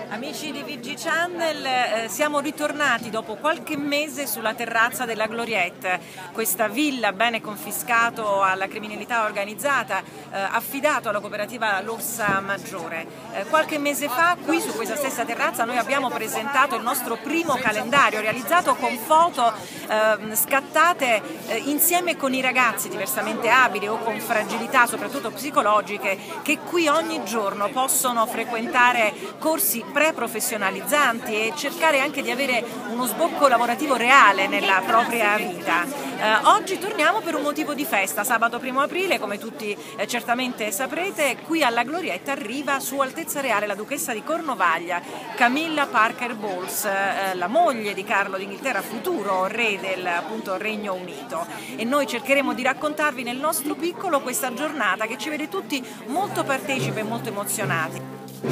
Amici di VG Channel, siamo ritornati dopo qualche mese sulla terrazza della Gloriette, questa villa bene confiscato alla criminalità organizzata, affidato alla cooperativa L'Orsa Maggiore. Qualche mese fa qui su questa stessa terrazza noi abbiamo presentato il nostro primo calendario realizzato con foto scattate insieme con i ragazzi diversamente abili o con fragilità soprattutto psicologiche che qui ogni giorno possono frequentare corsi pre-professionalizzanti e cercare anche di avere uno sbocco lavorativo reale nella propria vita. Oggi torniamo per un motivo di festa. Sabato 1° aprile, come tutti certamente saprete, qui alla Gloriette arriva Sua Altezza Reale la Duchessa di Cornovaglia, Camilla Parker Bowles, la moglie di Carlo d'Inghilterra, futuro re del appunto Regno Unito. E noi cercheremo di raccontarvi nel nostro piccolo questa giornata che ci vede tutti molto partecipi e molto emozionati.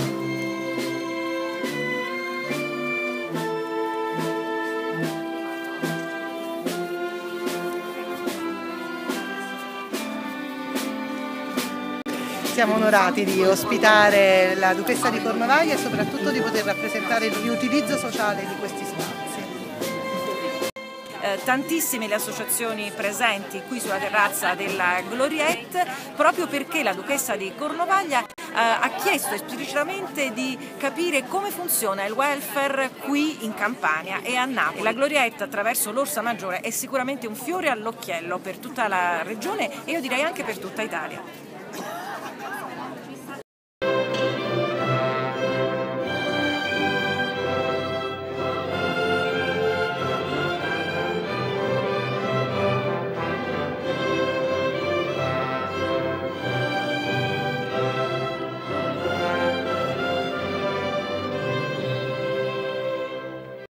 Siamo onorati di ospitare la Duchessa di Cornovaglia e soprattutto di poter rappresentare il riutilizzo sociale di questi spazi. Tantissime le associazioni presenti qui sulla terrazza della Gloriette, proprio perché la Duchessa di Cornovaglia ha chiesto esplicitamente di capire come funziona il welfare qui in Campania e a Napoli. La Gloriette attraverso l'Orsa Maggiore è sicuramente un fiore all'occhiello per tutta la regione e io direi anche per tutta Italia.